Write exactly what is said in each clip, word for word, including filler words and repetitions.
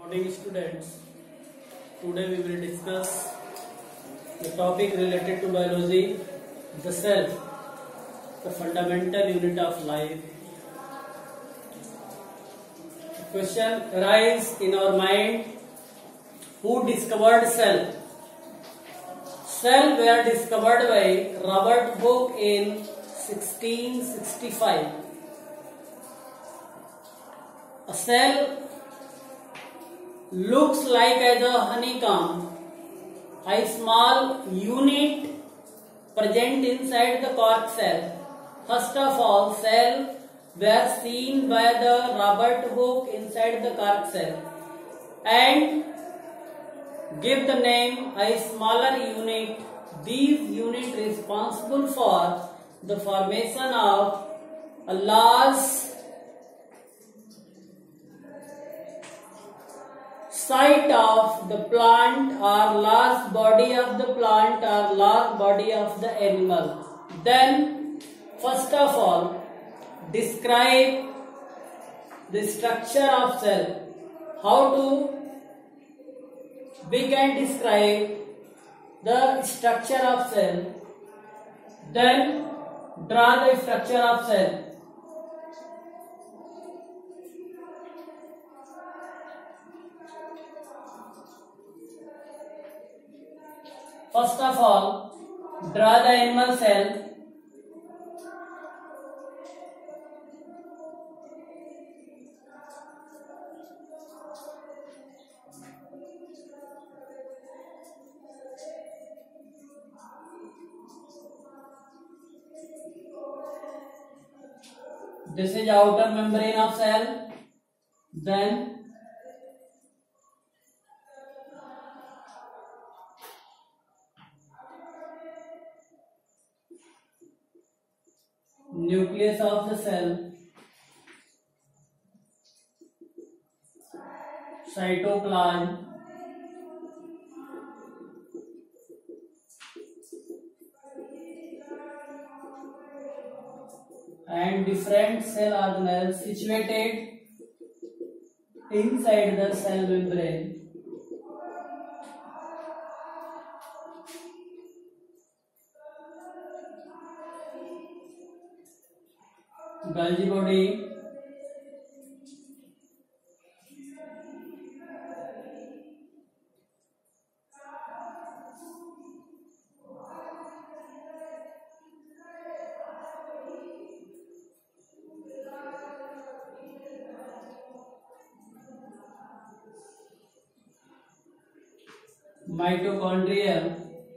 Dear students, today we will discuss the topic related to biology, the cell, the fundamental unit of life. The question arises in our mind: who discovered cell? Cell were discovered by Robert Hooke in sixteen sixty-five. A cell looks like as a honeycomb, a small unit present inside the cork cell. First of all, cell were seen by the Robert Hooke inside the cork cell and give the name a smaller unit. These unit responsible for the formation of a large site of the plant or large body of the plant or large body of the animal. Then, first of all, describe the structure of cell. How to we can describe the structure of cell. Then, draw the structure of cell. First of all, draw the animal cell. This is outer membrane of cell. Then nucleus of the cell, cytoplasm, and different cell organelles situated inside the cell membrane. Golgi body, mitochondria,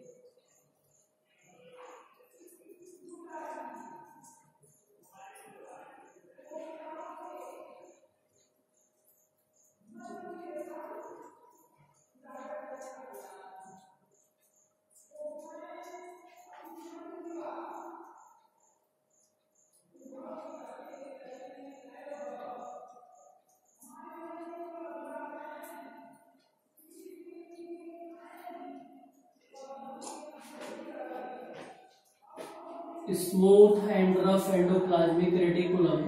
smooth and rough endoplasmic reticulum,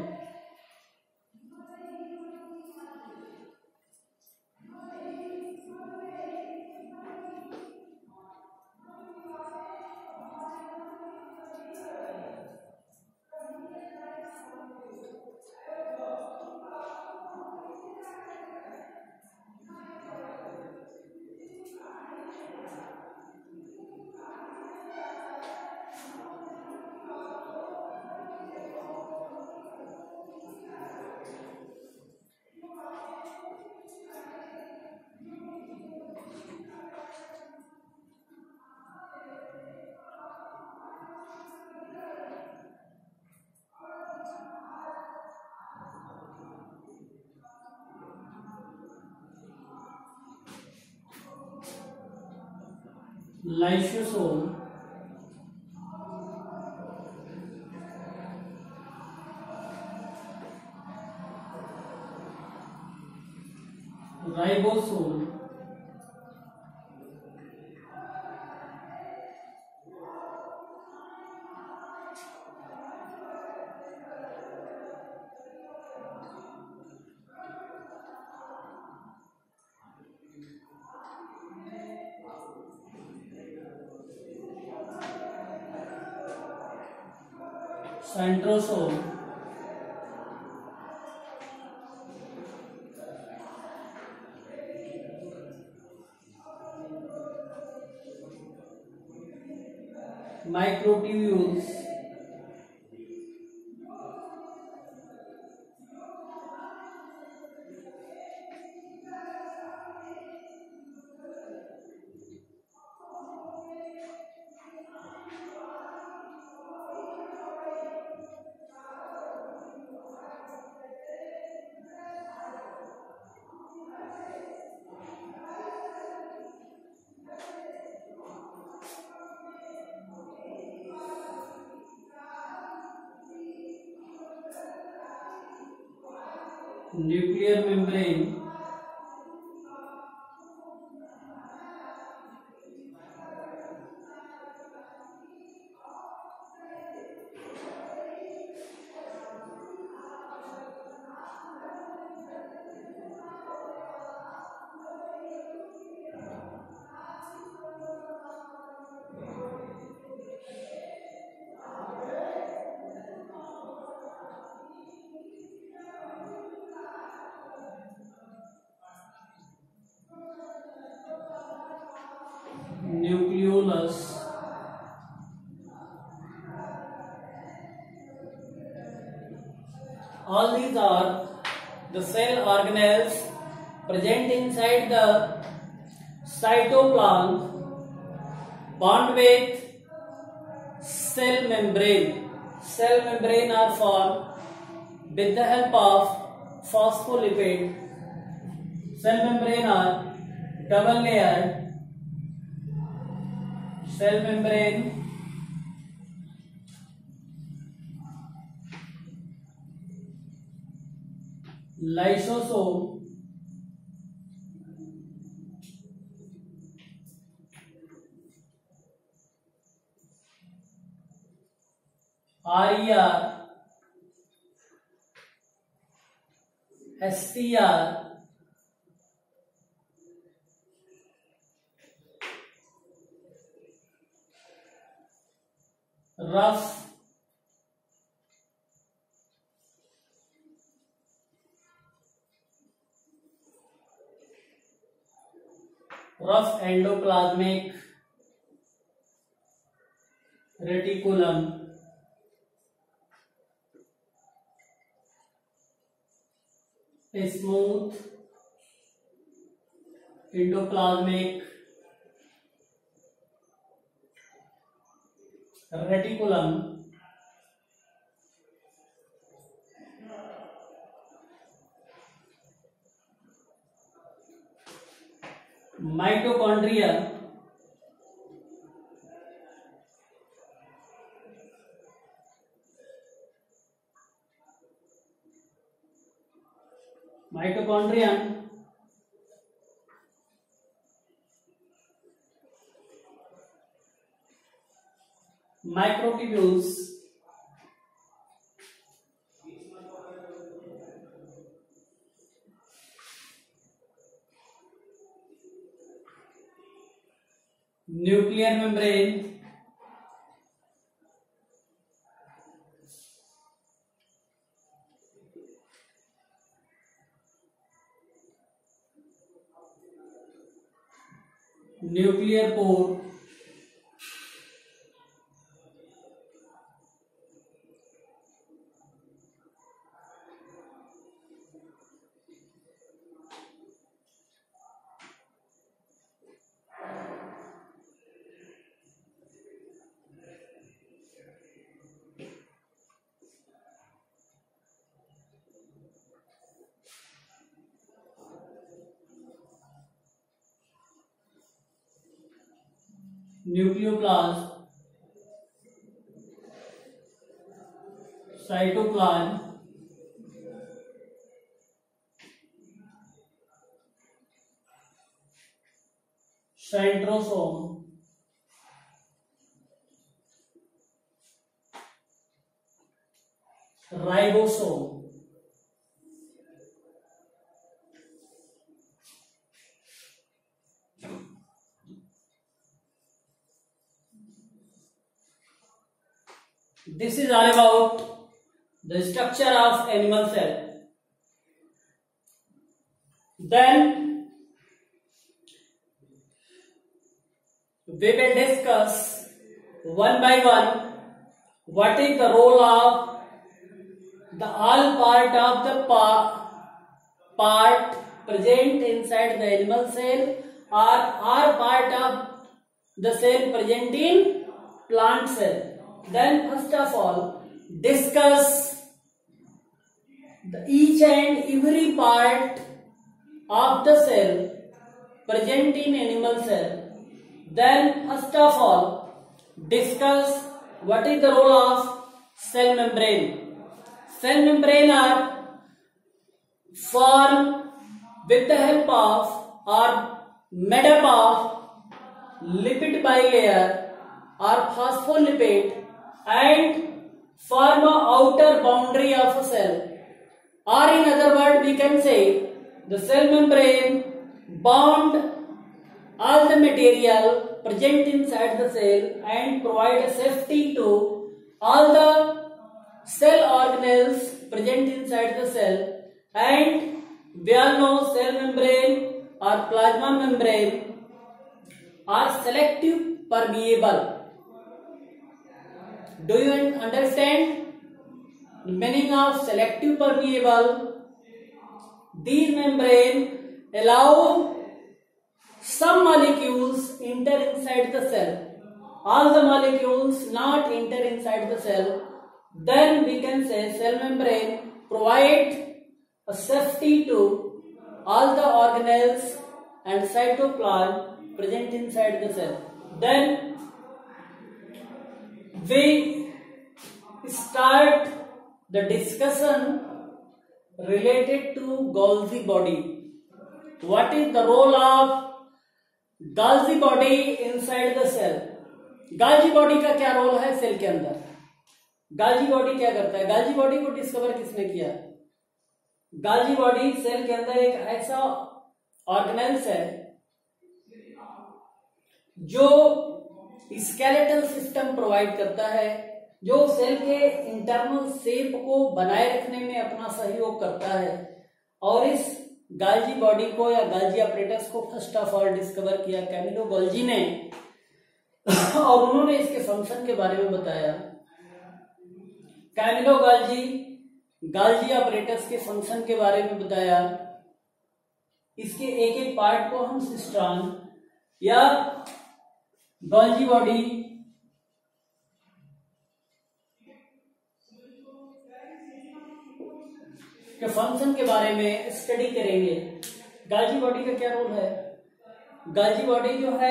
lysosome, ribosome, centrosome, microtubules, nuclear membrane, nucleolus, all these are the cell organelles present inside the cytoplasm bound with cell membrane. Cell membrane are formed with the help of phospholipid. Cell membrane are double layered. Cell membrane lysosome, R E R, S C R, rough, rough endoplasmic reticulum, smooth endoplasmic reticulum, mitochondria, mitochondrion, microtubules, nuclear membrane, nuclear pore, nucleoplasm, cytoplasm, centrosome, ribosome, This is all about the structure of animal cell. Then we will discuss one by one what is the role of the all part of the pa part present inside the animal cell or are part of the cell present in plant cell. Then first of all discuss the each and every part of the cell present in animal cell. Then first of all discuss what is the role of cell membrane. Cell membrane are formed with the help of or made up of lipid bilayer or phospholipid and form a outer boundary of a cell, or in other words we can say the cell membrane bond all the material present inside the cell and provide a safety to all the cell organelles present inside the cell. And we all know cell membrane or plasma membrane are selective permeable. Do you understand the meaning of selective permeable? These membrane allow some molecules enter inside the cell, all the molecules not enter inside the cell. Then we can say cell membrane provide a safety to all the organelles and cytoplasm present inside the cell. Then we start the discussion related to Golgi body. What is the role of Golgi body inside the cell? Golgi body का क्या role है cell के अंदर? Golgi body क्या करता है? Golgi body को discover किसने किया? Golgi body सेल के अंदर एक ऐसा ऑर्गेनेल्स है जो स्केलेटल सिस्टम प्रोवाइड करता है, जो सेल के इंटरनल शेप को बनाए रखने में अपना सहयोग करता है। और इस गाल्जी बॉडी को या गाल्जी अपरेटस को फर्स्ट ऑफ ऑल डिस्कवर किया कैमिलो गोल्जी ने और उन्होंने इसके फंक्शन के बारे में बताया। कैमिलो गोल्जी गाल्जी अपरेटस के फंक्शन के बारे में बताया। इसके एक एक पार्ट को हम सिस्टम या गोल्जी बॉडी के फंक्शन के बारे में स्टडी करेंगे। गाल्जी बॉडी का क्या रोल है? गाल्जी बॉडी जो है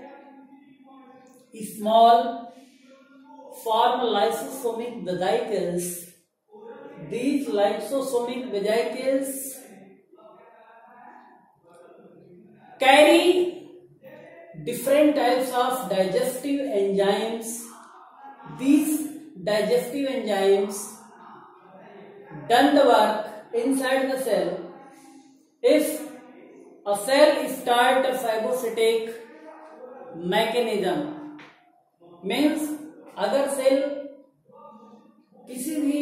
small form lysosomic vesicles, these lysosomic vesicles carry different types of digestive enzymes. These digestive enzymes done the work inside the cell. If a cell start a phagocytic mechanism, means अगर cell किसी भी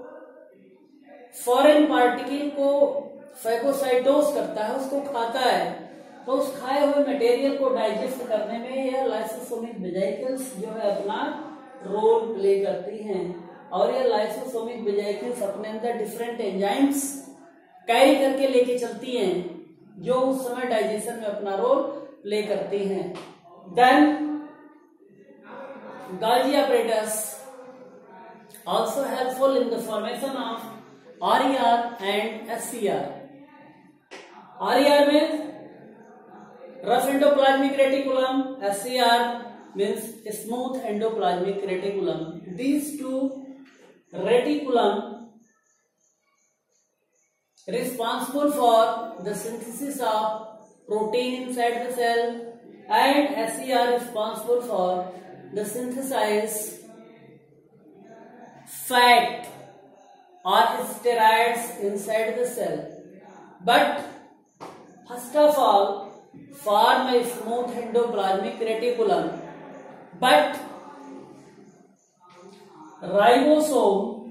foreign particle को फैगोसाइटोस करता है, उसको खाता है, तो उस खाए हुए मटेरियल को डाइजेस्ट करने में यह लाइसोसोमिक वेसिकल्स जो है अपना रोल प्ले करती हैं। और ये लाइसोसोमिक वेसिकल्स अपने अंदर डिफरेंट एंजाइम्स कैरी करके लेके चलती हैं जो उस समय डाइजेशन में अपना रोल प्ले करती हैं। Then Golgi apparatus also helpful in the formation of R E R and S C R. R E R means rough endoplasmic reticulum, S C R means smooth endoplasmic reticulum. These two reticulum responsible for the synthesis of protein inside the cell, and S C R responsible for the synthesize fat or steroids inside the cell. But first of all form a smooth endoplasmic reticulum, but ribosome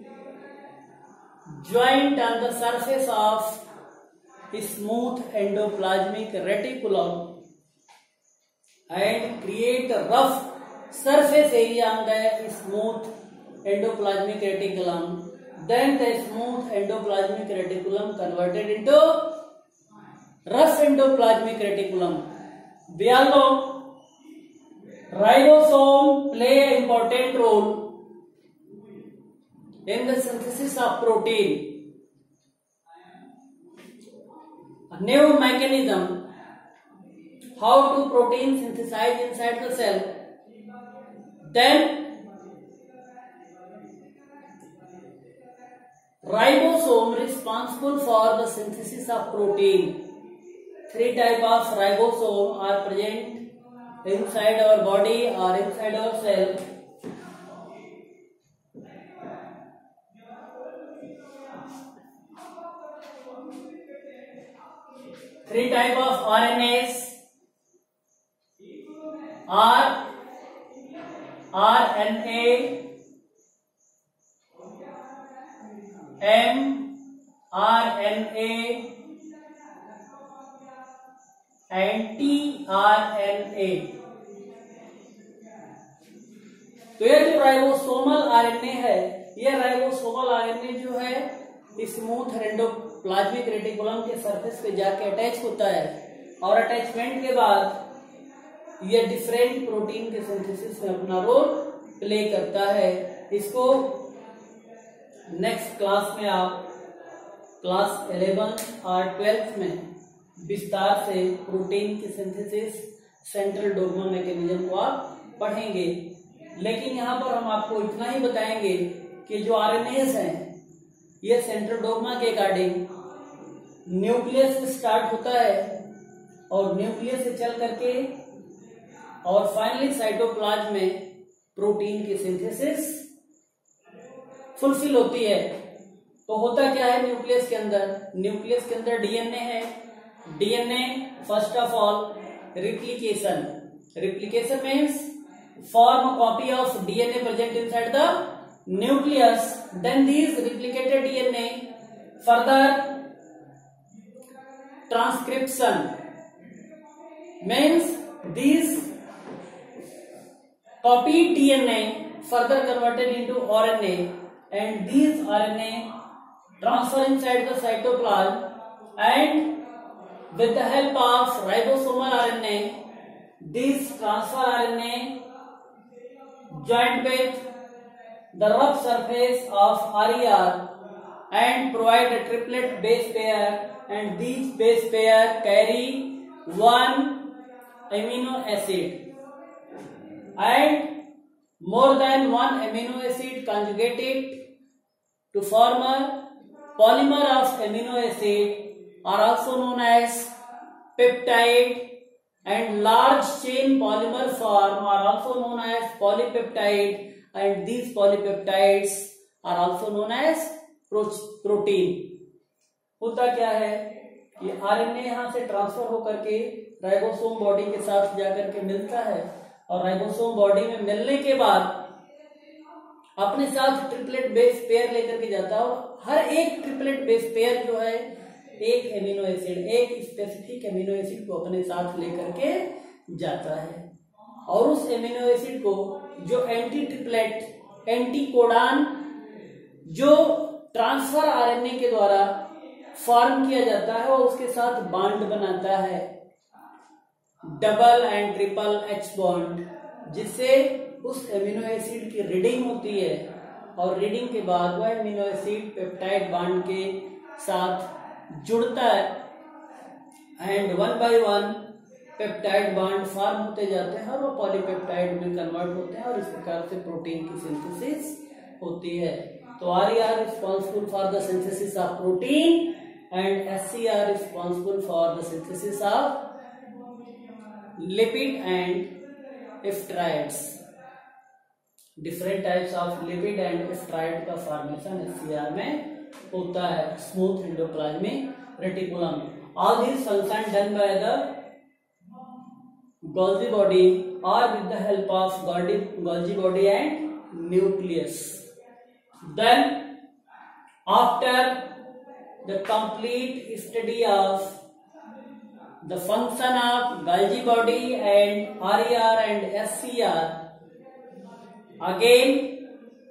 joint on the surface of smooth endoplasmic reticulum and create a rough surface area on the smooth endoplasmic reticulum. Then the smooth endoplasmic reticulum converted into rough endoplasmic reticulum. We all know ribosome play an important role in the synthesis of protein. A new mechanism how to protein synthesize inside the cell. Then ribosome responsible for the synthesis of protein. Three type of ribosome are present inside our body or inside our cell. Three type of R N As are R N A, M R N A and T R N A. तो ये जो ribosomal RNA है, ये ribosomal RNA जो है smooth endoplasmic reticulum के surface पे जाके अटैच होता है और अटैचमेंट के बाद ये डिफरेंट प्रोटीन के सिंथेसिस में अपना रोल प्ले करता है। इसको नेक्स्ट क्लास में आप क्लास इलेवन और ट्वेल्थ में विस्तार से प्रोटीन की सिंथेसिस सेंट्रल डोग्मा मैकेनिज्म को आप पढ़ेंगे। लेकिन यहाँ पर हम आपको इतना ही बताएंगे कि जो आरएनएस हैं ये सेंट्रल डोग्मा के अकॉर्डिंग न्यूक्लियस से स्टार्ट होता है और न्यूक्लियस से चल करके और फाइनली साइटोप्लाज्म में प्रोटीन की सिंथेसिस फुलफिल होती है। तो होता क्या है न्यूक्लियस के अंदर? न्यूक्लियस के अंदर डीएनए है। DNA first of all replication, replication means form a copy of D N A present inside the nucleus. Then these replicated D N A further transcription means these copied D N A further converted into R N A and these R N A transfer inside the cytoplasm and with the help of ribosomal R N A these transfer R N A joined with the rough surface of R E R and provide a triplet base pair and these base pair carry one amino acid and more than one amino acid conjugated to form a polymer of amino acid are also known as peptide and large chain polymer form are also known as polypeptide and these polypeptides are also known as protein। होता क्या है कि RNA यहाँ से transfer होकर के ribosome body के साथ जाकर के मिलता है और राइबोसोम बॉडी में मिलने के बाद अपने साथ ट्रिपलेट बेस पेयर लेकर के जाता है और हर एक ट्रिपलेट बेस पेयर जो है एक एमिनो एसिड, एक स्पेसिफिक एमिनो एसिड को अपने साथ लेकर के जाता है और उस एमिनो एसिड को जो एंटी ट्रिपलेट एंटी कोडान जो ट्रांसफर आरएनए के द्वारा फॉर्म किया जाता है और उसके साथ बॉन्ड बनाता है double and triple H bond, जिससे उस एमिनो एसिड की रीडिंग होती है और रीडिंग के बाद वह एमिनो एसिड पेप्टाइड बॉन्ड के साथ जुड़ता है and one by one peptide bond form होते जाते हैं और वो पॉलीपेप्टाइड में कन्वर्ट होते हैं और इस प्रकार से प्रोटीन की सिंथेसिस होती है। तो R E R responsible for the synthesis of protein and S E R responsible for the synthesis of lipid and steroids. Different types of lipid and steroid का फॉर्मेशन एस सी आर में होता है smooth endoplasmic reticulum. All these functions done by the Golgi body or with the help of Golgi, Golgi body and nucleus. Then, after the complete study of the function of Golgi body and R E R and S C R, again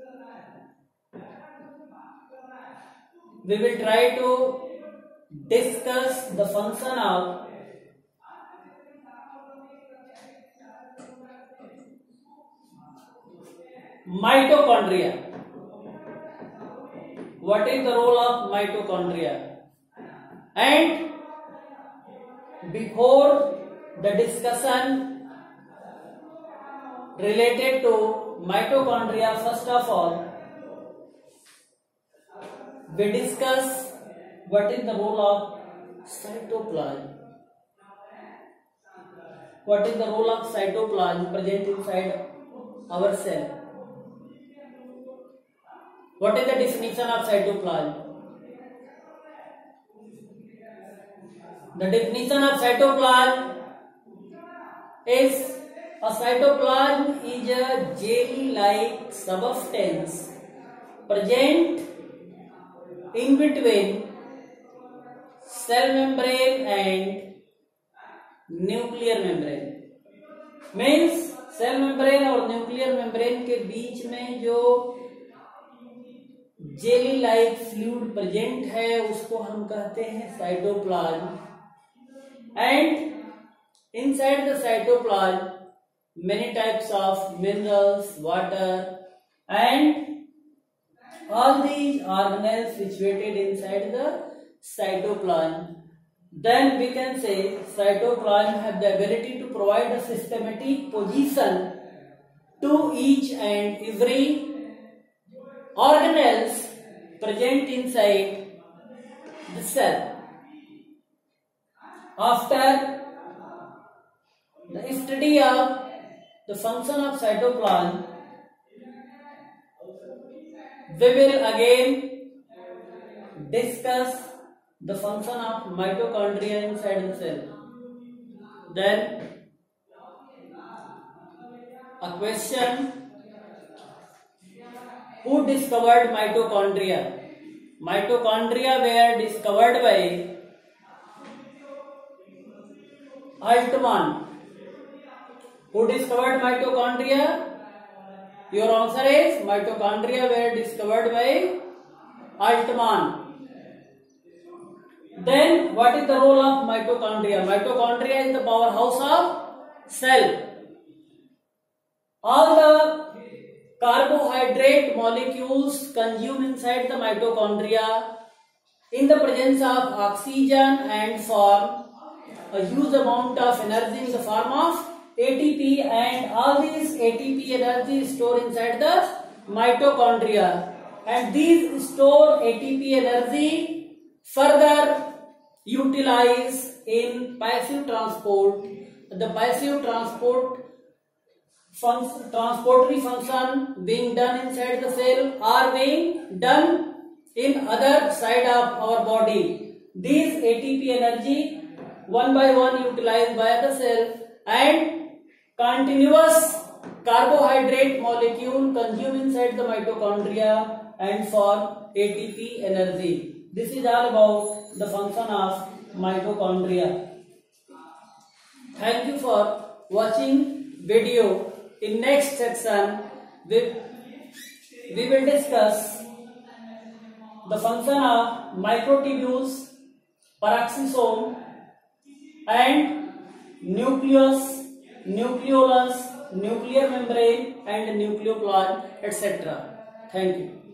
we will try to discuss the function of mitochondria. What is the role of mitochondria? And before the discussion related to mitochondria, first of all, we discuss what is the role of cytoplasm. What is the role of cytoplasm present inside our cell? What is the definition of cytoplasm? The definition of cytoplasm is a cytoplasm is a jelly-like substance present in between cell membrane and nuclear membrane. Means cell membrane और nuclear membrane के बीच में जो jelly like fluid present है उसको हम कहते हैं cytoplasm. And inside the cytoplasm many types of minerals, water, and all these organelles situated inside the cytoplasm. Then we can say cytoplasm have the ability to provide a systematic position to each and every organelles present inside the cell. After the study of the function of cytoplasm, we will again discuss the function of mitochondria inside the cell. Then a question: who discovered mitochondria? Mitochondria were discovered by Altman. Who discovered mitochondria? Your answer is mitochondria were discovered by Altman. Then what is the role of mitochondria? Mitochondria is the powerhouse of cell. All the carbohydrate molecules consumed inside the mitochondria in the presence of oxygen and form a huge amount of energy in the form of A T P, and all these A T P energy is stored inside the mitochondria, and these store A T P energy further utilized in passive transport. The passive transport function, transportory function being done inside the cell are being done in other side of our body. These A T P energy one by one utilized by the cell, and continuous carbohydrate molecule consumed inside the mitochondria and form A T P energy. This is all about the function of mitochondria. Thank you for watching video. In next section, we, we will discuss the function of microtubules, peroxisome, and nucleus, nucleolus, nuclear membrane, and nucleoplasm, et cetera. Thank you.